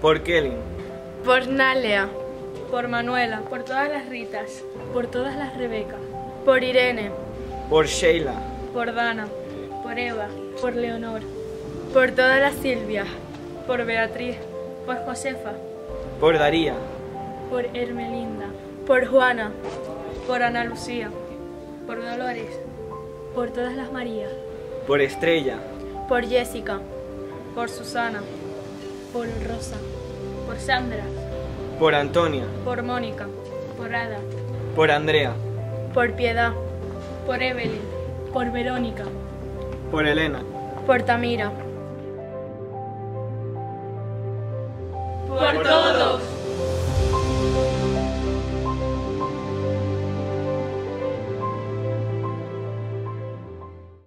Por Kelly. Por Nálea. Por Manuela. Por todas las Ritas. Por todas las Rebeca. Por Irene. Por Sheila. Por Dana. Por Eva. Por Leonor. Por todas las Silvias. Por Beatriz. Por Josefa. Por Daría. Por Hermelinda. Por Juana. Por Ana Lucía. Por Dolores. Por todas las Marías. Por Estrella. Por Jessica. Por Susana. Por Rosa. Por Sandra. Por Antonia. Por Mónica. Por Ada. Por Andrea. Por Piedad. Por Evelyn. Por Verónica. Por Elena. Por Tamira. Por todos.